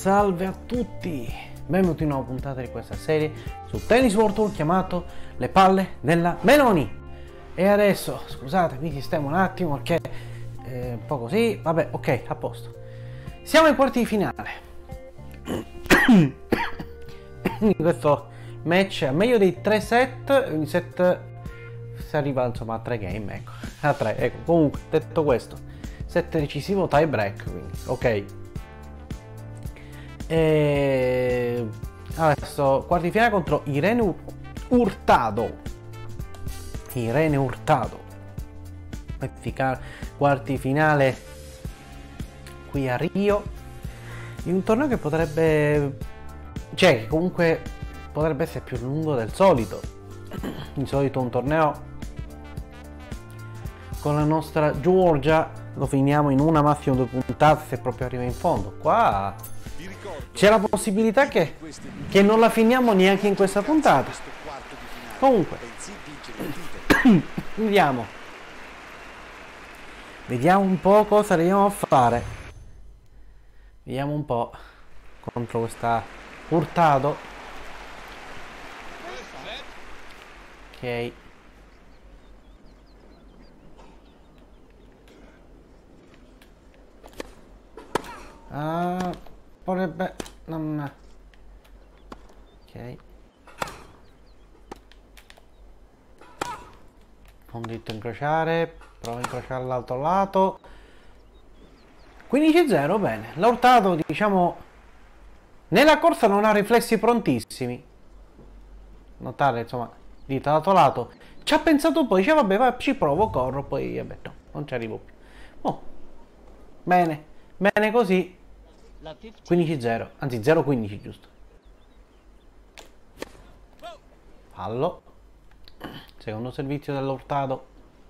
Salve a tutti, benvenuti in una nuova puntata di questa serie su Tennis World Tour chiamato Le palle della Meloni. E adesso, scusate, mi sistemo un attimo perché un po' così, vabbè, ok, a posto. Siamo ai quarti di finale. In questo match a meglio dei 3 set, ogni set si arriva insomma a 3 game, ecco, a 3, ecco, comunque, detto questo, set decisivo tie break, quindi, ok. E adesso quarti di finale contro Irene Hurtado. Quarti finale qui a Rio, in un torneo che potrebbe, cioè che comunque potrebbe essere più lungo del solito. Di solito un torneo con la nostra Georgia lo finiamo in una, massimo 2 puntate se proprio arriva in fondo. Qua c'è la possibilità che non la finiamo neanche in questa puntata. Comunque vediamo un po' cosa arriviamo a fare. Vediamo un po' contro questa Hurtado. Ok, vorrebbe non, ok, fondito incrociare, prova a incrociare all'altro lato. 15-0, bene. L'Hurtado, diciamo, nella corsa non ha riflessi prontissimi. Notare, insomma, dito all'altro lato. Ci ha pensato poi, dice vabbè, va, ci provo, corro, poi vabbè, no, non ci arrivo più. Oh, bene, bene così. 15-0, anzi 0-15 giusto. Fallo. Secondo servizio dell'Hurtado.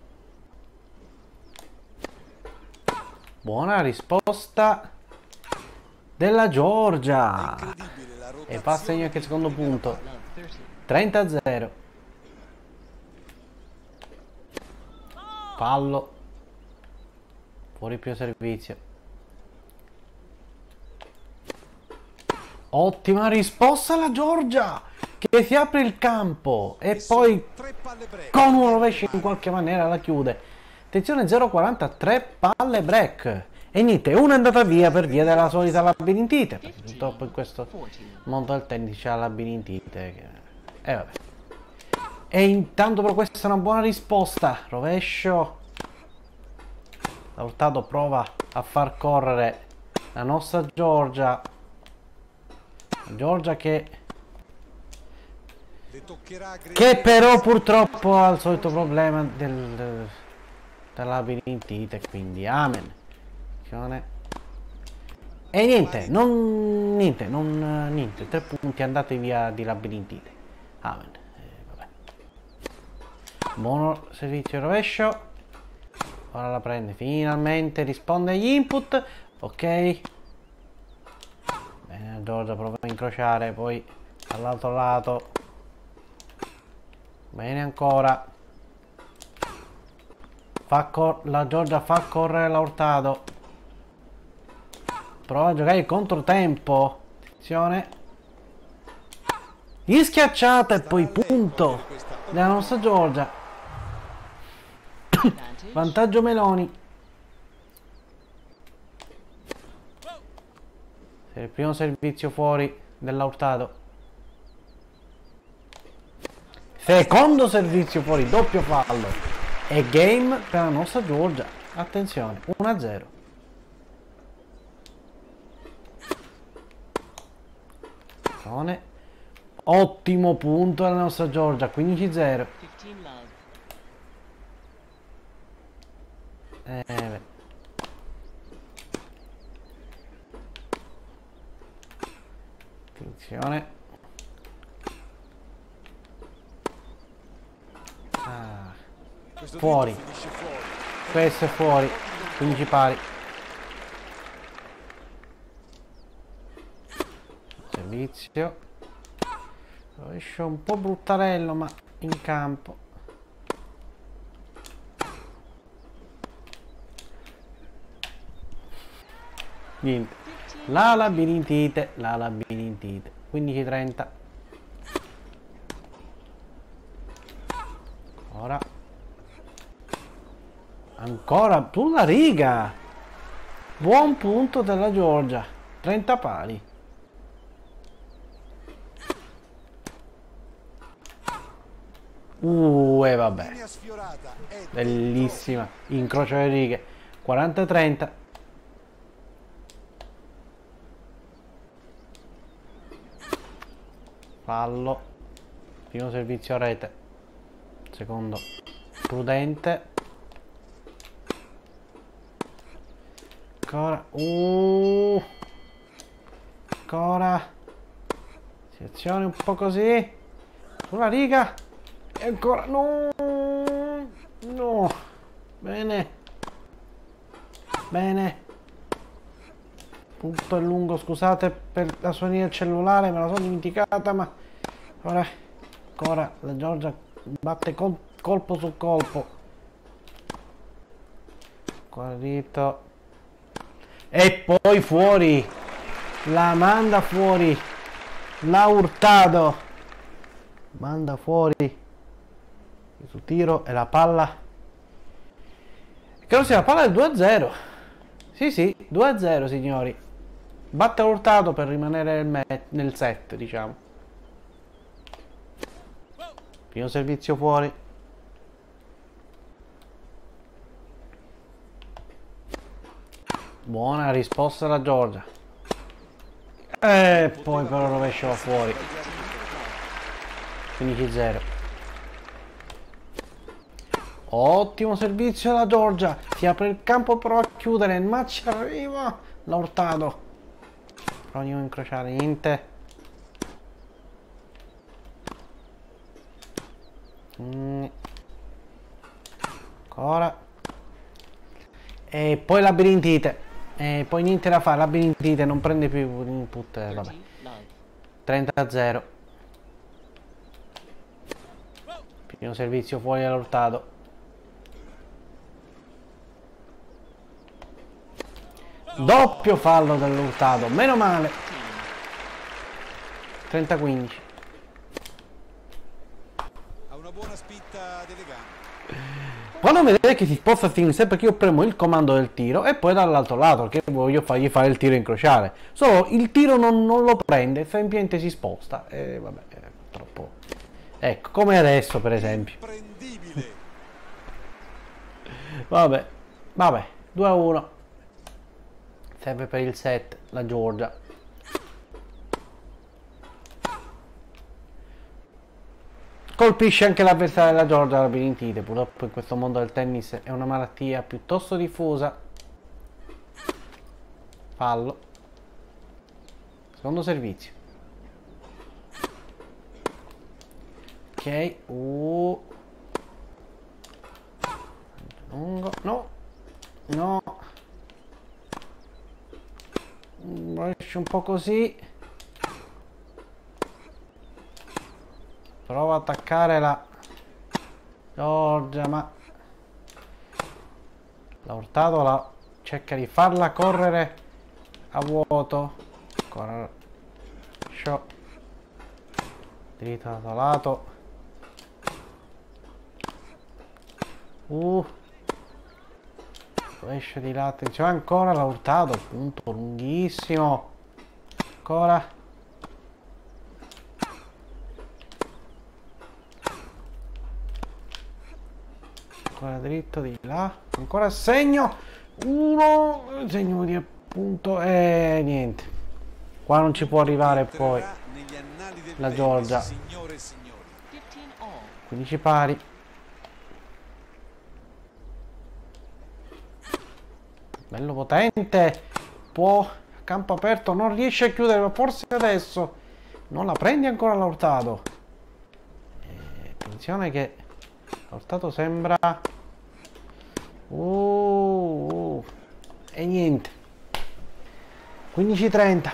Buona risposta della Georgia. E passa anche il secondo punto. 30-0. Fallo. Fuori più servizio. Ottima risposta alla Georgia, che si apre il campo e poi con un rovescio in qualche maniera la chiude. Attenzione, 0,40, 3 palle break. E niente, una è andata via per via della solita labirintite. Perché purtroppo in questo mondo del tennis c'è la labirintite. E vabbè. E intanto però questa è una buona risposta. Rovescio. Hurtado prova a far correre la nostra Georgia. Georgia che però purtroppo ha il solito problema della labirintite, quindi amen. E niente, niente, 3 punti andate via di labirintite, amen. Vabbè. Buono servizio rovescio, ora la prende finalmente, risponde agli input, ok. Bene, Georgia prova a incrociare, poi dall'altro lato. Bene ancora. La Georgia fa correre l'Hurtado. Prova a giocare il controtempo. Attenzione. Gli schiacciata e poi punto della nostra Georgia. Vantaggio Meloni. Il primo servizio fuori dell'Hurtado. Secondo servizio fuori, doppio fallo. E game per la nostra Georgia. Attenzione, 1-0. Ottimo punto della nostra Georgia, 15-0. Beh. Attenzione. Fuori. Questo è fuori. 15 pari. Servizio. Rovescio un po' bruttarello, ma in campo. Niente. La labirintite, la labirintite. 15-30. Ora. Ancora sulla riga. Buon punto della Georgia. 30 pari. E vabbè. Bellissima. Incrocio le righe. 40-30. Fallo. Primo servizio a rete. Secondo prudente. Ancora. Ancora. Si azioni un po' così. Sulla riga. E ancora. No. No. Bene. Bene. Punto è lungo, scusate per la suoneria del cellulare, me la sono dimenticata, ma ora ancora la Georgia batte colpo su colpo. Qua dritto. E poi fuori. La manda fuori. La Hurtado. Manda fuori. Su tiro e la palla. Credo sia la palla del 2-0. Sì, sì, 2-0 signori. Batte Hurtado per rimanere nel set, diciamo. Primo servizio fuori. Buona risposta da Georgia. E poi però rovescio fuori. 15-0. Ottimo servizio da Georgia. Si apre il campo, però a chiudere. Il match arriva. La Hurtado. Proviamo a incrociare, niente. Ancora. E poi labirintite. E poi niente da fare, labirintite non prende più input, vabbè. 30-0. Primo servizio fuori all'Hurtado. Doppio fallo dell'Hurtado, meno male. 30-15. Ha una buona spinta delle gambe. Quando vedete che si sposta sempre perché io premo il comando del tiro e poi dall'altro lato che voglio fargli fare il tiro incrociare. Solo il tiro non lo prende, semplicemente si sposta. E vabbè, è troppo. Ecco, come adesso per esempio. Vabbè, 2-1. Serve per il set la Georgia. Colpisce anche l'avversario della Georgia, la labirintite. Purtroppo in questo mondo del tennis è una malattia piuttosto diffusa. Fallo. Secondo servizio. Ok. Lungo. No. No. Esce un po' così. Prova a attaccare la Georgia, ma la Hurtado cerca di farla correre a vuoto. Ancora show. Dritto da lato. Esce di là, attenzione, ancora la Hurtado, punto lunghissimo. Ancora. Ancora dritto di là, ancora segno, segno di appunto e niente, qua non ci può arrivare poi la Georgia. 15 pari. Bello potente, può, campo aperto, non riesce a chiudere, ma forse adesso non la prendi ancora la Hurtado. Attenzione che Hurtado sembra e niente. 15-30.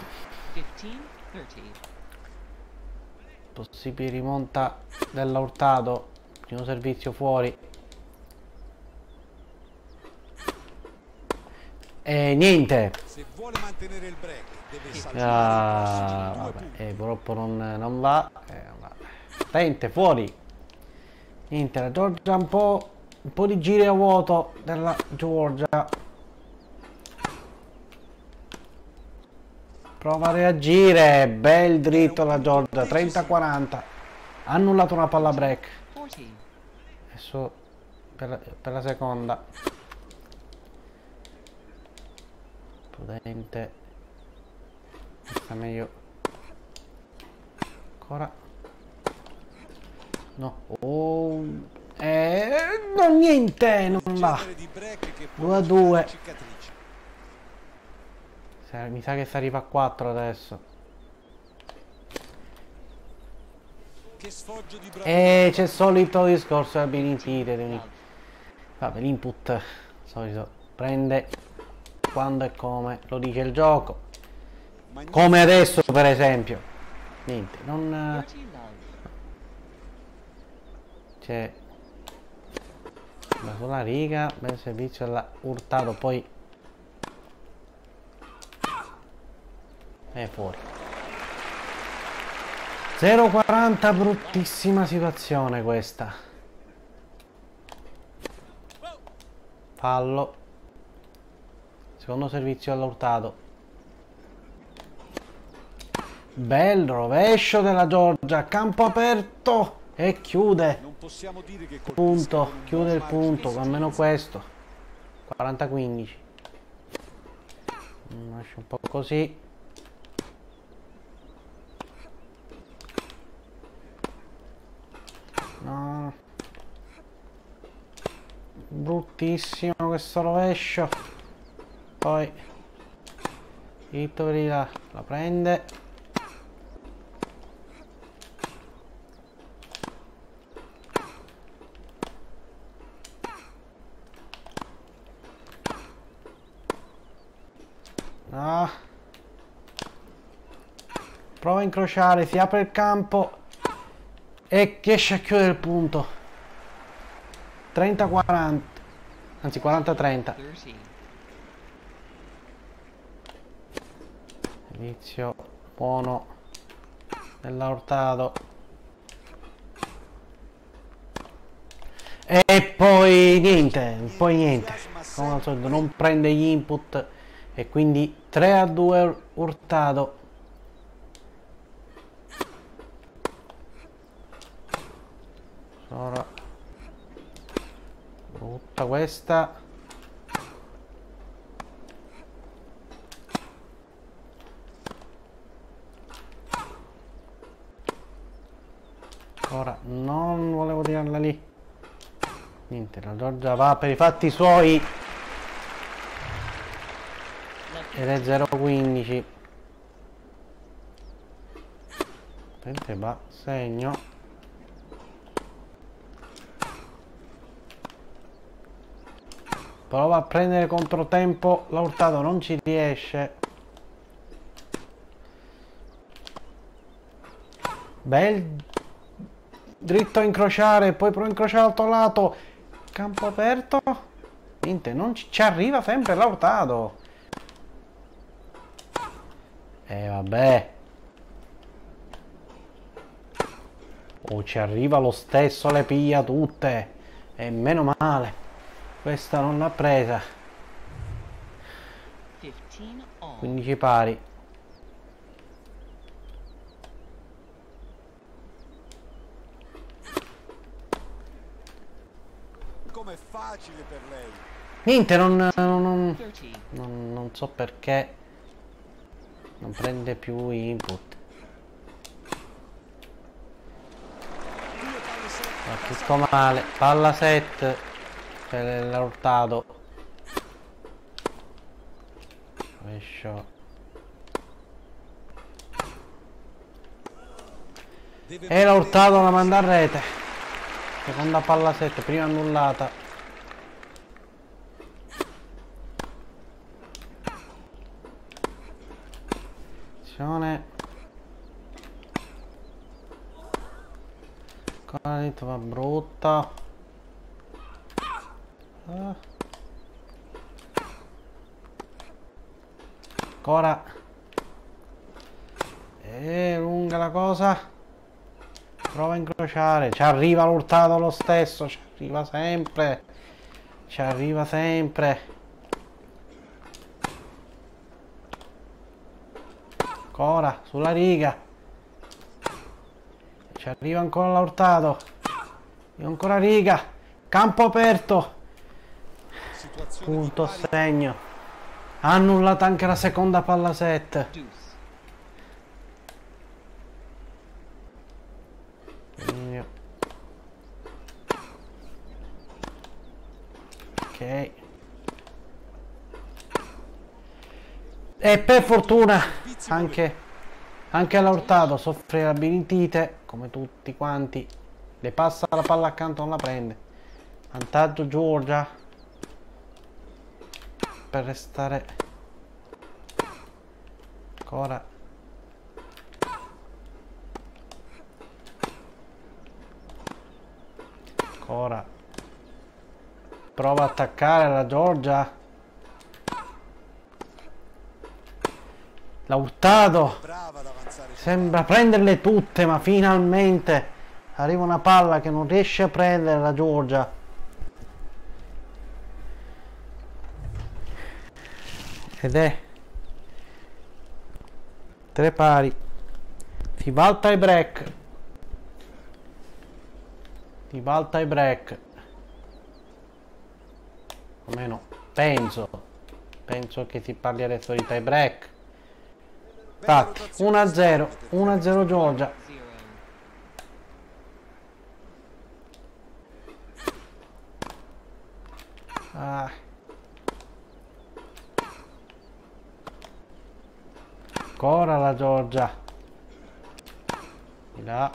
Possibile rimonta della Hurtado. Primo servizio fuori. E niente. Se vuole mantenere il break, deve saltare Ah, i due vabbè, punti. purtroppo non va. Non va. Tente, fuori. Niente, la Georgia un po' di giri a vuoto della Georgia. Prova a reagire. Bel dritto la Georgia. 30-40. Ha annullato una palla break. Adesso per la seconda. Prudente. Sta meglio. Ancora. No. Oh. Non niente. Non va. Genere di break che può 2 a lasciare 2. cicatrici. Mi sa che si arriva a 4 adesso. Che sfoggio di bravura. E c'è il solito discorso ability. Vabbè, l'input solito prende quando e come lo dice il gioco. Come adesso per esempio. Niente, non c'è sulla riga, bel servizio alla Hurtado, poi è fuori. 0-40, bruttissima situazione questa. Fallo. Secondo servizio all'Hurtado. Bel rovescio della Georgia, campo aperto e chiude. Non possiamo dire che Punto, chiude il punto, almeno questo. 40-15. Lascio un po' così. No. Bruttissimo questo rovescio. Poi Itory la prende. Ah. Prova a incrociare, si apre il campo e riesce a chiudere il punto. 30-40, anzi 40-30. Inizio buono della Hurtado. E poi niente. Come al solito non prende gli input e quindi 3-2 Hurtado. Ora brutta questa. Ora non volevo tirarla lì. Niente, la Georgia va per i fatti suoi. Ed è 0-15. Attente, va, segno. Prova a prendere controtempo, l'ha Hurtado, non ci riesce. Bel dritto a incrociare, poi prova a incrociare l'altro lato. Campo aperto. Niente, non ci arriva sempre l'ha Hurtado. E vabbè. Oh, ci arriva lo stesso, le piglia tutte. E meno male. Questa non l'ha presa. 15 pari. Com'è facile per lei. Niente, non so perché non prende più input. Va tutto male. Palla set per l'ha Hurtado. Rovescio. E l'ha Hurtado la manda a rete. Seconda palla set, prima annullata. Attenzione. Ancora dentro va brutta. Ah. Ancora. Lunga la cosa. Prova a incrociare. Ci arriva l'Hurtado lo stesso. Ci arriva sempre. Ci arriva sempre. Ancora. Sulla riga. Ci arriva ancora l'Hurtado. Ancora riga. Campo aperto. Punto segno. Ha annullato anche la seconda palla set. Ok. E per fortuna anche l'Hurtado soffre labirintite come tutti quanti. Le passa la palla accanto, non la prende. Vantaggio Georgia per restare. Ancora. Ancora. Prova a attaccare la Georgia. L'ha Hurtado. Sembra prenderle tutte, ma finalmente arriva una palla che non riesce a prendere la Georgia. Ed è 3 pari. Si va al tie break. Si va al tie break. Almeno penso che si parli adesso di tie break. Infatti 1-0, 1-0 Georgia. Ancora la Georgia. Di là.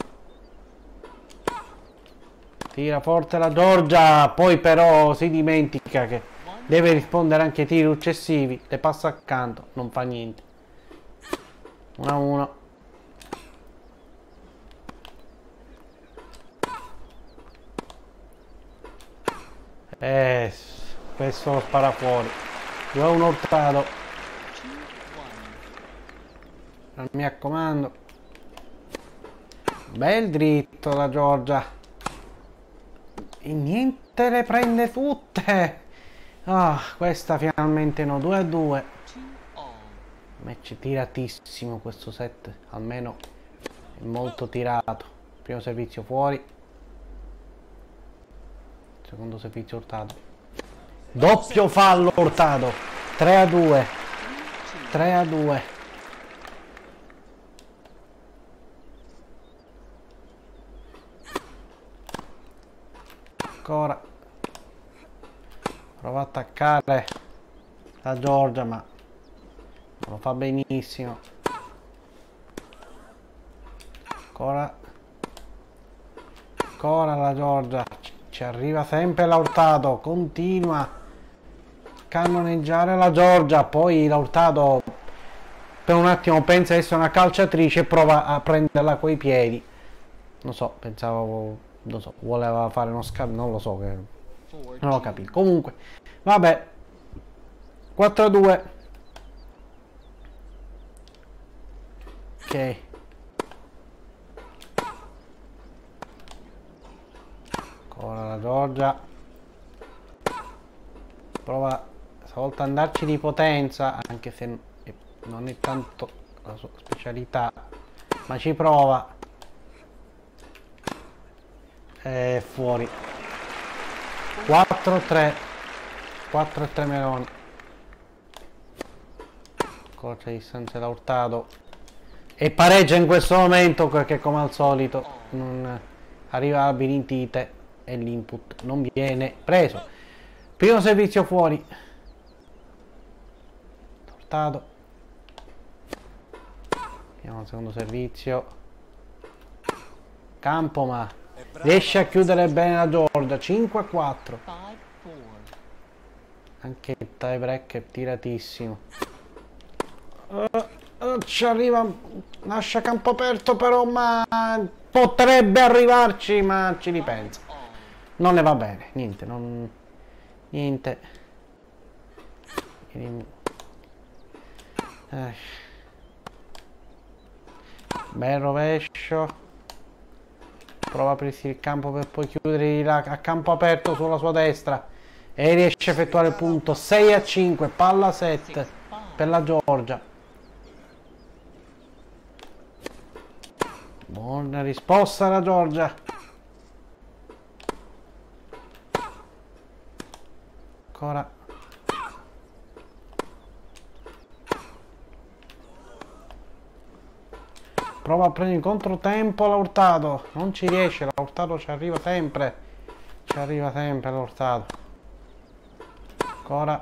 Tira forte la Georgia. Poi però si dimentica che deve rispondere anche ai tiri successivi. Le passa accanto. Non fa niente. 1-1. Questo lo spara fuori. 2-1 Hurtado. Non mi raccomando. Bel dritto la Georgia. E niente, le prende tutte. Questa finalmente no. 2-2. Match tiratissimo questo set. Almeno è molto tirato. Primo servizio fuori. Secondo servizio Hurtado. Doppio fallo Hurtado. 3-2. 3-2. Ancora. Prova a attaccare la Georgia, ma non lo fa benissimo. Ancora. Ancora la Georgia. Ci arriva sempre l'Hurtado. Continua a cannoneggiare la Georgia. Poi l'Hurtado per un attimo pensa di essere una calciatrice e prova a prenderla coi piedi. Non so, pensavo, non so, voleva fare uno scambio, non lo so, non ho capito. Comunque, vabbè, 4-2. Ok. Ancora la Georgia. Prova stavolta ad andarci di potenza, anche se non è tanto la sua specialità, ma ci prova. È fuori. 4-3. 4-3 Meloni. Corta distanza da Hurtado. E pareggia in questo momento perché come al solito non arriva la labirintite e l'input non viene preso. Primo servizio fuori. Hurtado. Andiamo al secondo servizio. Campo, ma riesce a chiudere bene la Georgia. 5-4. Anche il tie break è tiratissimo. Ci arriva, lascia campo aperto però, ma potrebbe arrivarci, ma ci ripensa. Non le va bene, niente, niente. Bel rovescio. Prova a aprirsi il campo per poi chiudere a campo aperto sulla sua destra. E riesce a effettuare il punto. 6-5, palla 7 per la Georgia. Buona risposta la Georgia. Ancora. Prova a prendere in controtempo l'Hurtado. Non ci riesce, l'Hurtado ci arriva sempre. Ci arriva sempre l'Hurtado. Ancora.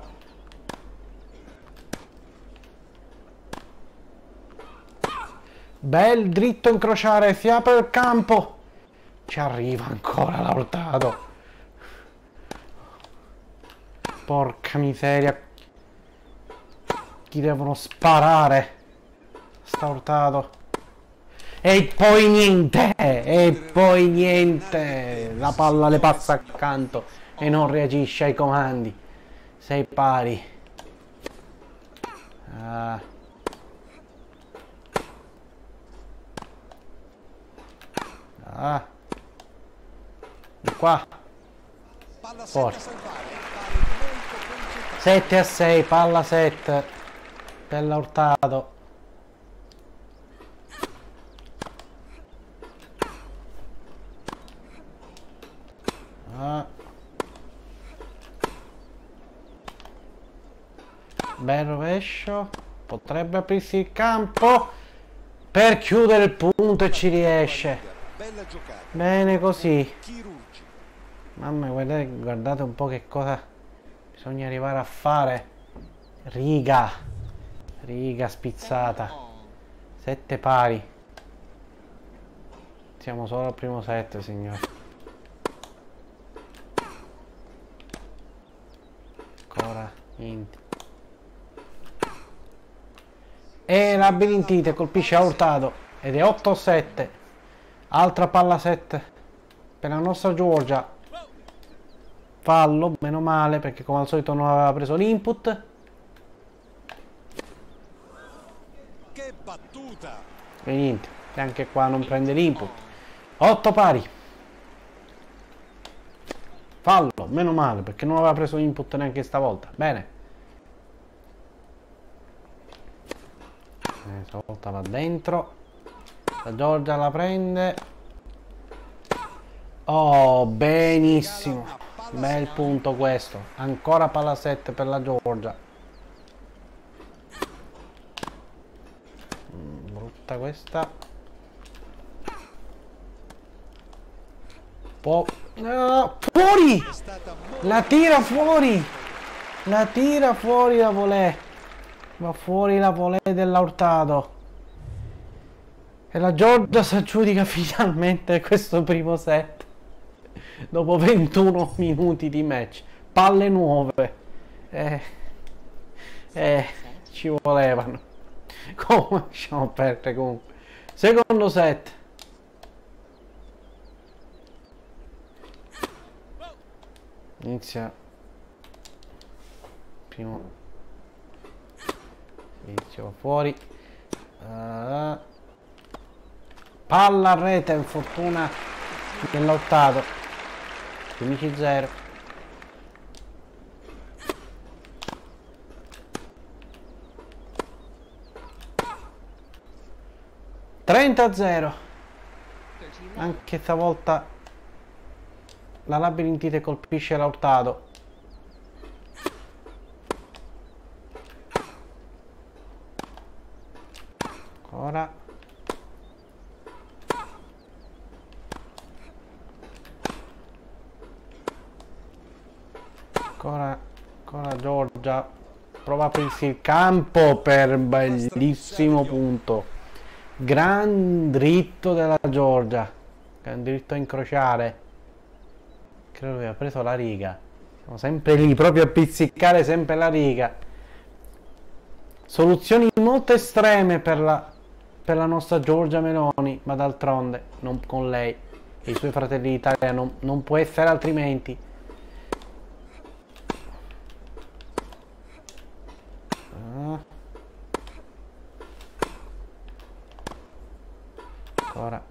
Bel dritto incrociare, si apre il campo. Ci arriva ancora l'Hurtado. Porca miseria. Chi devono sparare? Sta Hurtado. E poi niente. E poi niente. La palla le passa accanto e non reagisce ai comandi. Sei pari. Di qua. Forte. 7-6, palla 7 per l'Hurtado. Bel rovescio. Potrebbe aprirsi il campo per chiudere il punto e ci riesce. Bene così. Mamma, guardate un po' che cosa bisogna arrivare a fare. Riga spizzata. 7 pari. Siamo solo al primo set, signori. Ancora niente. E la labirintite colpisce a Hurtado ed è 8-7. Altra palla 7 per la nostra Georgia. Fallo, meno male, perché come al solito non aveva preso l'input. Che battuta! E niente, anche qua non prende l'input. 8 pari. Fallo, meno male, perché non aveva preso l'input neanche stavolta. Bene. Stavolta va dentro. La Georgia la prende. Oh, benissimo. Bel punto questo. Ancora palla 7 per la Georgia. Brutta questa. Fuori! La tira fuori! La tira fuori la volée. Va fuori la volée dell'Hurtado. E la Georgia si aggiudica finalmente questo primo set. Dopo 21 minuti di match. Palle nuove. Ci volevano. Come lasciamo perdere comunque. Secondo set. Inizia. Primo. Inizio fuori. Palla a rete, infortuna dell'Hurtado. 15-0. (30-0). Anche stavolta la labirintite colpisce l'Hurtado. Ancora. Ancora Georgia. Prova a aprirsi il campo per bellissimo punto. Gran dritto della Georgia. Gran dritto a incrociare. Credo che abbia preso la riga. Siamo sempre lì, proprio a pizzicare sempre la riga. Soluzioni molto estreme per la nostra Giorgia Meloni, ma d'altronde non con lei e i suoi fratelli d'Italia non può essere altrimenti. Ancora.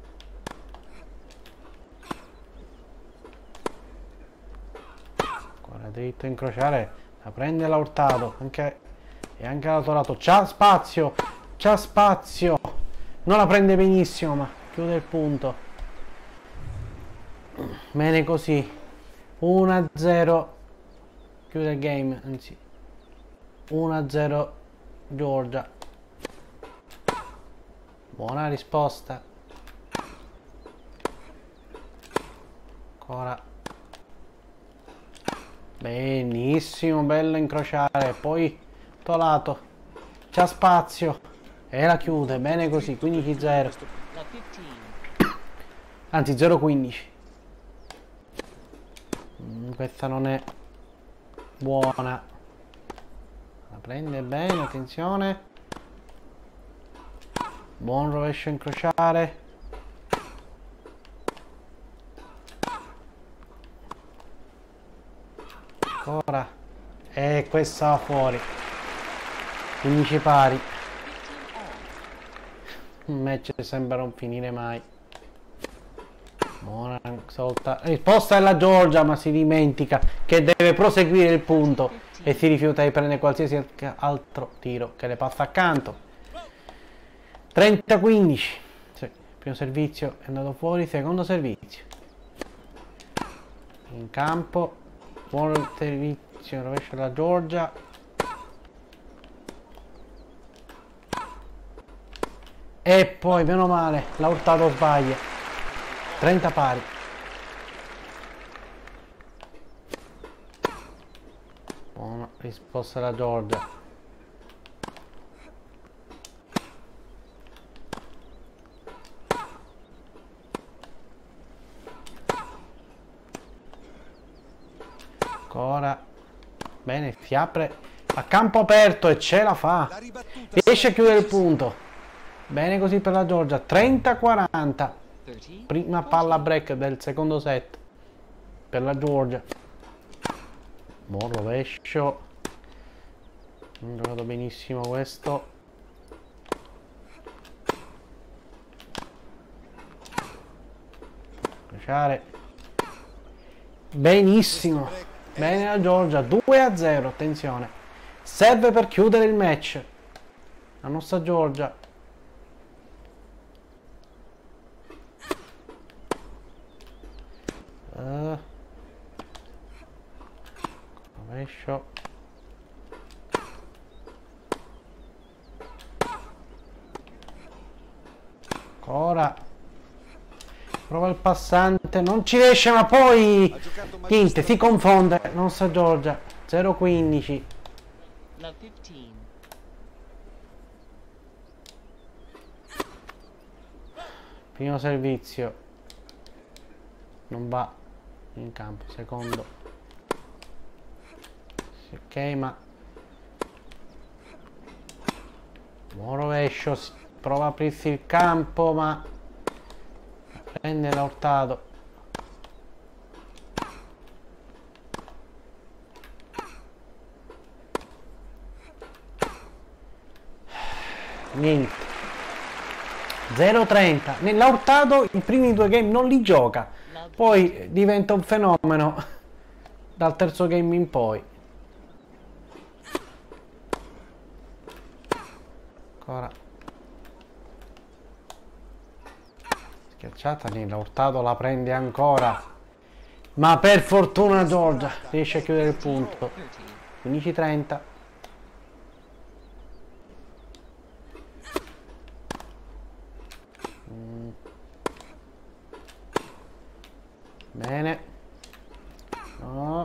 Ancora dritto, incrociare. La prende l'Hurtado. E anche l'autorato. C'ha spazio. C'ha spazio. Non la prende benissimo, ma chiude il punto. Bene così. 1-0. Chiude il game, anzi. 1-0 Georgia. Buona risposta. Ancora. Benissimo, bello incrociare. Poi Tolato. C'ha spazio. E la chiude. Bene così. 15-0. Anzi 0-15. Questa non è buona. La prende bene. Attenzione. Buon rovescio incrociare. Ancora. E questa va fuori. 15 pari. Il match sembra non finire mai. Buona solta. Risposta della Georgia, ma si dimentica che deve proseguire il punto e si rifiuta di prendere qualsiasi altro tiro che le passa accanto. 30-15. Sì, primo servizio è andato fuori, secondo servizio. In campo. Buon servizio, rovescio della Georgia. E poi, meno male, l'ha urtato sbaglia. 30 pari. Buona risposta della Georgia. Ancora. Bene, si apre a campo aperto e ce la fa. Riesce a chiudere il punto. Bene così per la Georgia. 30-40. Prima palla break del secondo set per la Georgia. Buon rovescio. Non giocato benissimo questo. Lasciare. Benissimo. Bene la Georgia. 2-0. Attenzione. Serve per chiudere il match. La nostra Georgia. Rovescio. Ancora. Prova il passante. Non ci riesce, ma poi Tinte si confonde. Non sa Georgia. 0-15. Primo servizio. Non va in campo. Secondo. Ok, ma buon rovescio. Prova a aprirsi il campo, ma prende l'Hurtado. Niente. 0-30. Nell'Hurtado i primi due game non li gioca, poi diventa un fenomeno dal terzo game in poi. Ancora schiacciata, nell'Hurtado la prende ancora, ma per fortuna Georgia riesce a chiudere il punto. 15-30. Bene. No.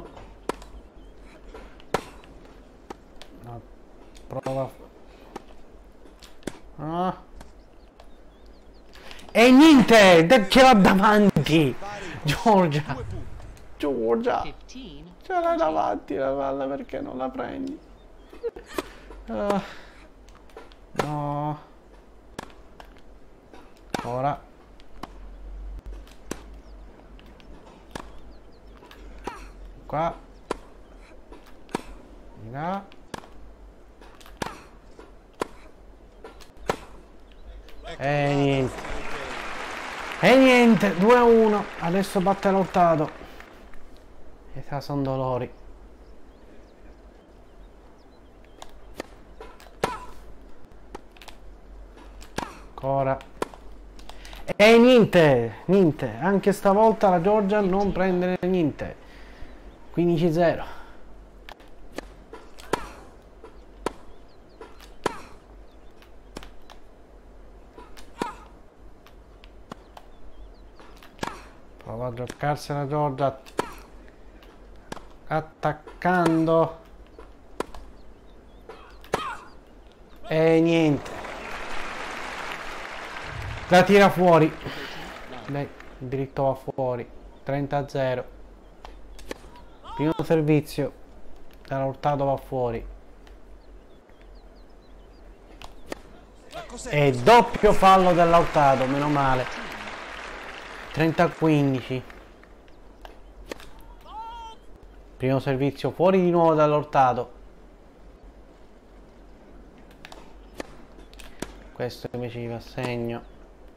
No. Prova. No. E niente, ce l'ha davanti. Georgia. Georgia. Ce l'ha davanti la palla, perché non la prendi? No. Ora. Qua. Là. E niente. E niente, 2-1. Adesso batte l'Hurtado. E sa son dolori. Ancora. E niente, anche stavolta la Georgia non prende niente. 15-0. Prova a giocarsi la Georgia attaccando e niente, la tira fuori. Dai, il diritto va fuori. 30-0. Primo servizio dall'Hurtado va fuori e doppio fallo dell'Hurtado, meno male. 30-15. Primo servizio fuori di nuovo dall'Hurtado. Questo invece gli va a segno.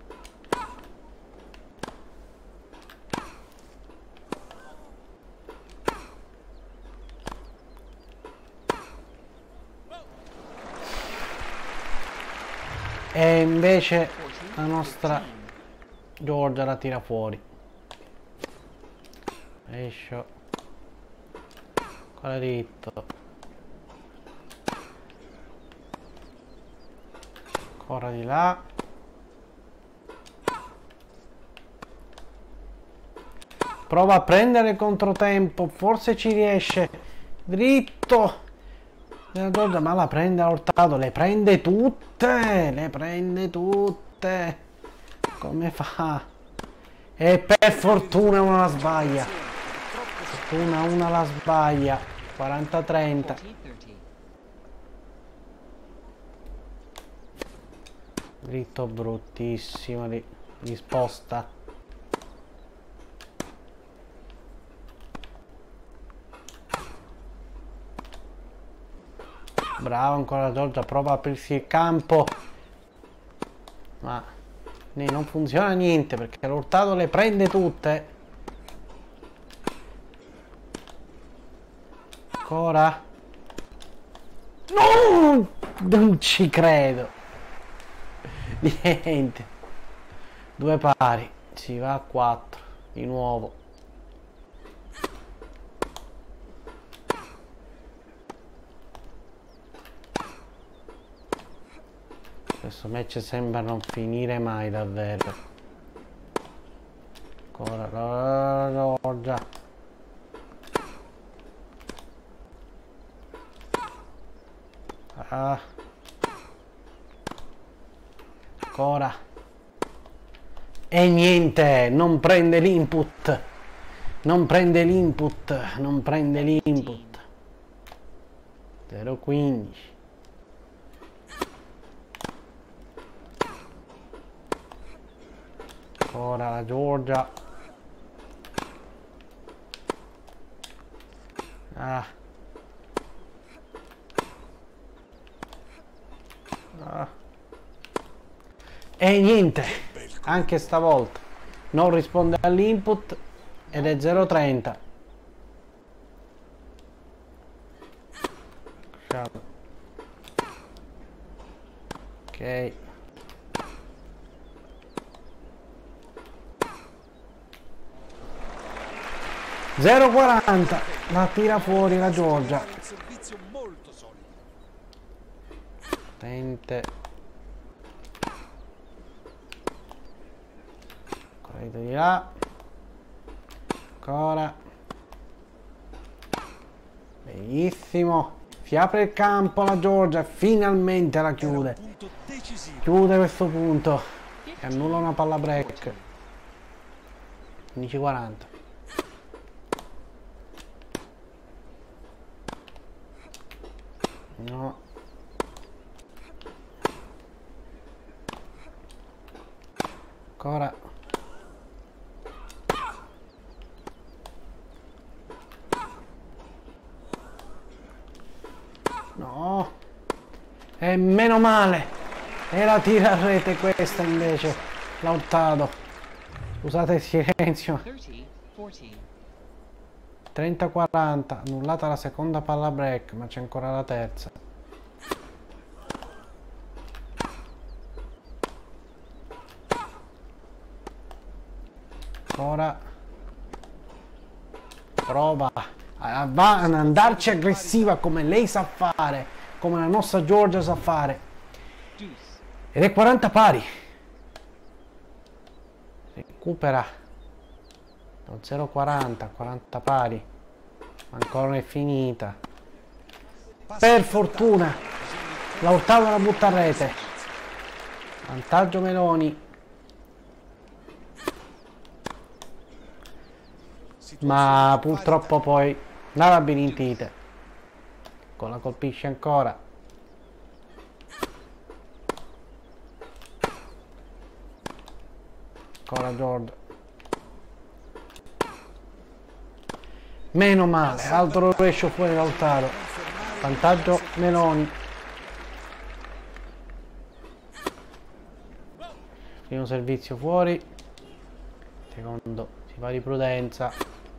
E invece la nostra Georgia la tira fuori. Esce. Ancora dritto. Ancora di là. Prova a prendere il controtempo. Forse ci riesce. Dritto. La Georgia, ma la prende l'Hurtado. Le prende tutte. Le prende tutte. Come fa? E per fortuna una la sbaglia. Una la sbaglia. 40-30. Dritto bruttissimo di sposta. Bravo ancora la Georgia, prova a aprirsi il campo. Ma non funziona niente perché l'Hurtado le prende tutte. Ancora. No! Non ci credo. Niente. Due pari. Si va a 4. Di nuovo. Questo match sembra non finire mai davvero. Ancora la Georgia. Ancora. E niente, non prende l'input. Non prende l'input. Non prende l'input. 0-15. Ancora la Georgia. E niente, anche stavolta non risponde all'input ed è 0-30. Ok. (0-40) la tira fuori la Georgia. Tente. Di là. Ancora. Benissimo. Si apre il campo la Georgia. Finalmente la chiude. Chiude questo punto. E annulla una palla break. 15-40. No. Ancora. No. E meno male. E la tira a rete questa invece. L'Hurtado. Scusate il silenzio. 30-40. 30-40, annullata la seconda palla break, ma c'è ancora la terza. Ora prova ad andarci aggressiva come lei sa fare, come la nostra Georgia sa fare. Deuce. Ed è 40 pari. Recupera. 0-40, 40 pari. Ancora non è finita. Per fortuna Lautaro la butta a rete. Vantaggio Meloni. Ma purtroppo poi la labirintite. La colpisce ancora. Ancora George. Meno male, altro rovescio fuori Lautaro. Vantaggio Meloni. Primo servizio fuori. Secondo si fa di prudenza.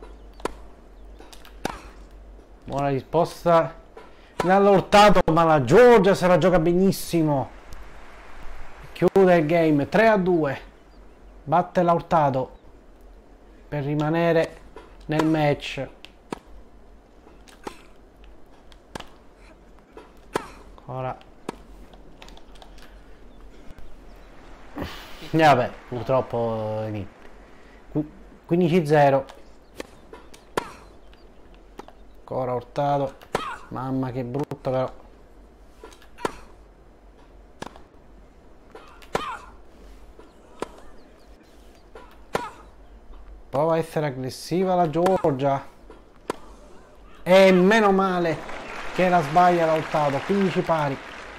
Buona risposta dall'Ortato, ma la Georgia se la gioca benissimo. Chiude il game 3-2. Batte l'Ortato per rimanere nel match. Ancora. Vabbè, purtroppo 15-0. Ancora Ortato. Mamma che brutto però. Prova a essere aggressiva la Georgia. E meno male che la sbaglia Lautaro. 15 pari.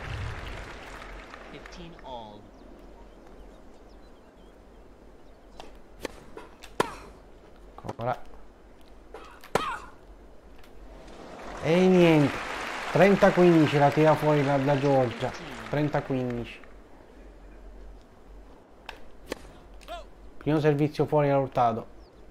15 all. Ancora. E niente. 30-15 la tira fuori la Georgia. 30-15. Primo servizio fuori Lautaro.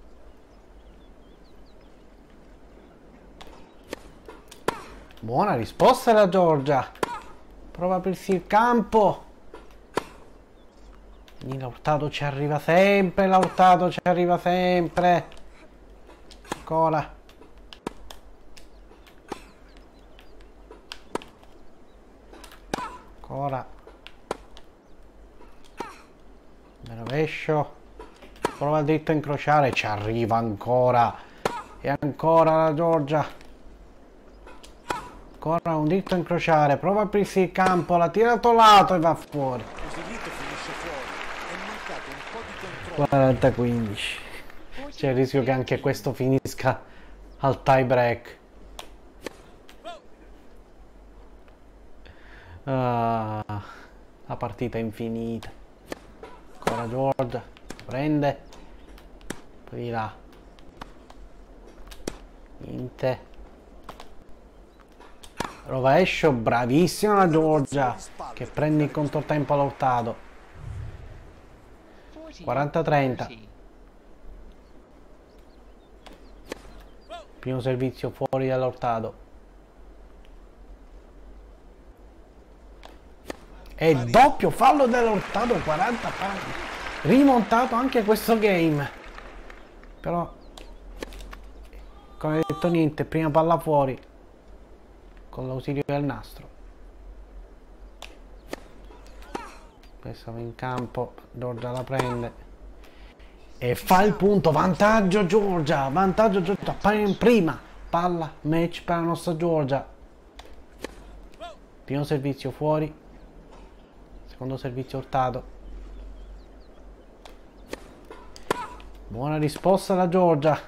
Buona risposta della Georgia. Prova a aprirsi il campo. Quindi Lautaro ci arriva sempre. Lautaro ci arriva sempre. Ancora. Ancora. Me rovescio. Prova dritto a incrociare. Ci arriva ancora. E ancora la Georgia. Ancora un dritto a incrociare, prova a aprirsi il campo, l'ha tirato lato e va fuori. Così dritto finisce fuori. È mancato un po' di controllo. 40-15. C'è il rischio che anche questo finisca al tie break. La partita è infinita. Ancora Georgia. Prende. Poi di là. Niente. Rovescio, bravissima la Georgia che prende il controtempo Lautaro. 40-30. Primo servizio fuori dall'Ortato. E doppio fallo dell'Ortato, 40 pari. Rimontato anche questo game. Però, come detto niente, prima palla fuori. Con l'ausilio del nastro. Questo va in campo. Georgia la prende. E fa il punto. Vantaggio Georgia. Vantaggio Georgia. Prima palla match per la nostra Georgia. Primo servizio fuori. Secondo servizio Ortato. Buona risposta da Georgia.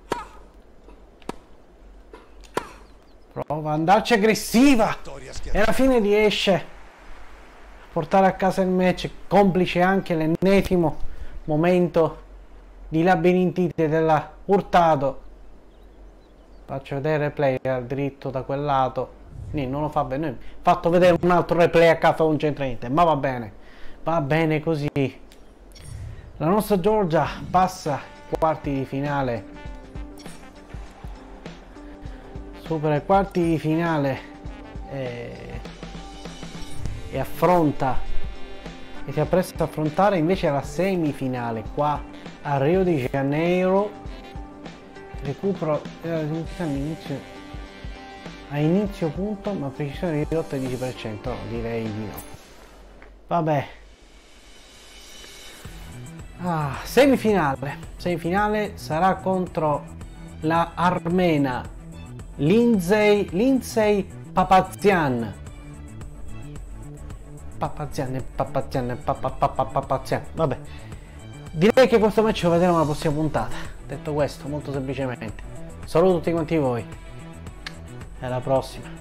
Prova ad andarci aggressiva. E alla fine riesce a portare a casa il match. Complice anche l'ennesimo momento di labirintite della Ortato. Faccio vedere il replay al dritto da quel lato. Non lo fa bene. Fatto vedere un altro replay a caso, non c'entra niente. Ma va bene. Va bene così. La nostra Georgia passa ai quarti di finale, supera i quarti di finale e affronta e si appresta ad affrontare invece la semifinale qua a Rio de Janeiro. Recupero a inizio punto, ma precisione ridotta al 10%. No, direi di no. Vabbè. Semifinale sarà contro la armena Lindsey Papazian. Vabbè, direi che questo match lo vedremo alla prossima puntata. Detto questo, molto semplicemente, saluto tutti quanti voi e alla prossima.